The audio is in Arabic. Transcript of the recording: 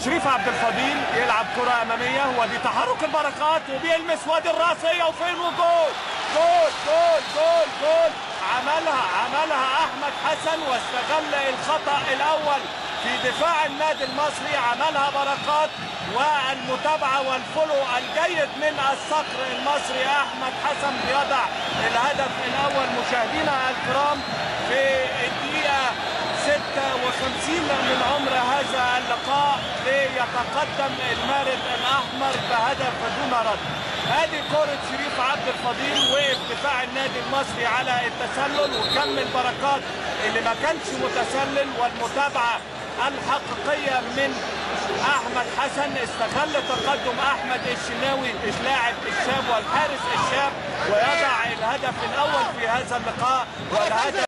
شريف عبد الفضيل يلعب كرة أمامية، ودي تحرك البركات وبيلمس وادي الراسية وفين وجول. جول جول جول جول. عملها أحمد حسن واستغل الخطأ الأول في دفاع النادي المصري، عملها بركات، والمتابعة والفولو الجيد من الصقر المصري أحمد حسن بيضع الهدف الأول. مشاهدينا الكرام في الدقيقة 56 من عمر هذا اللقاء ليتقدم المارد الأحمر بهدف دون رد. ادي كرة شريف عبد الفضيل، وقف دفاع النادي المصري على التسلل وكمل بركات اللي ما كانش متسلل، والمتابعة الحقيقية من أحمد حسن. استغل تقدم أحمد الشناوي اللاعب الشاب والحارس الشاب ويضع الهدف الأول في هذا اللقاء، والهدف